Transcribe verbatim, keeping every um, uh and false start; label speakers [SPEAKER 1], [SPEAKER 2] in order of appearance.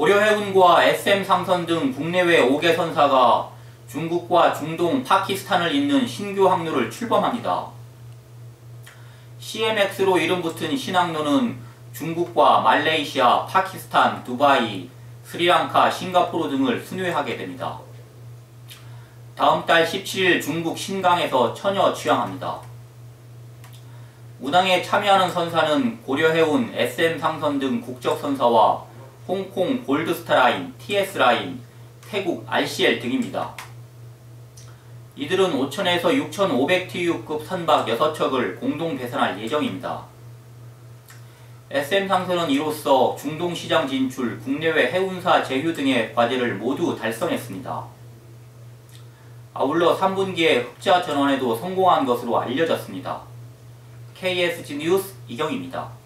[SPEAKER 1] 고려해운과 에스엠 상선 등 국내외 오 개 선사가 중국과 중동, 파키스탄을 잇는 신규 항로를 출범합니다. 씨엠엑스로 이름 붙은 신항로는 중국과 말레이시아, 파키스탄, 두바이, 스리랑카, 싱가포르 등을 순회하게 됩니다. 다음 달 십칠 일 중국 신강에서 처녀 취항합니다. 운항에 참여하는 선사는 고려해운, 에스엠 상선 등 국적선사와 홍콩 골드스타라인, 티에스라인, 태국 알씨엘 등입니다. 이들은 오천에서 육천오백 티유급 선박 여섯 척을 공동 배선할 예정입니다. 에스엠 상선은 이로써 중동시장 진출, 국내외 해운사 제휴 등의 과제를 모두 달성했습니다. 아울러 삼 분기에 흑자 전환에도 성공한 것으로 알려졌습니다. 케이에스지 뉴스 이경입니다.